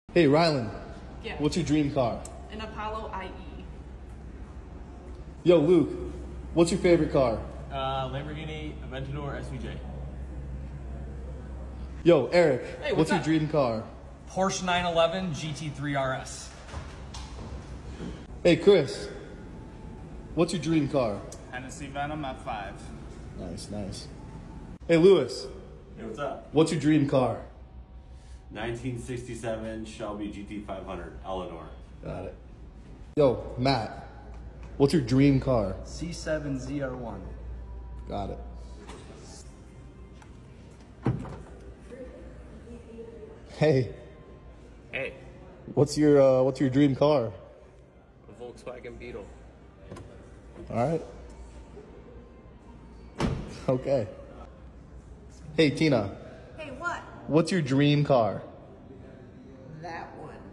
Hey, Rylan. Yeah. What's your dream car? An Apollo IE. Yo, Luke. What's your favorite car? Lamborghini Aventador SVJ. Yo, Eric. Hey, what's what's your up? dream car? Porsche 911 GT3 RS. Hey, Chris. What's your dream car? Hennessy Venom F5. Nice, nice. Hey, Lewis. Hey, what's up? What's your dream car? 1967 Shelby GT500 Eleanor. Got it. Yo, Matt. What's your dream car? C7 ZR1. Got it. Hey, Hey, what's your dream car? a Volkswagen Beetle. All right. Okay. Hey, Tina. Hey, what? What's your dream car? That one.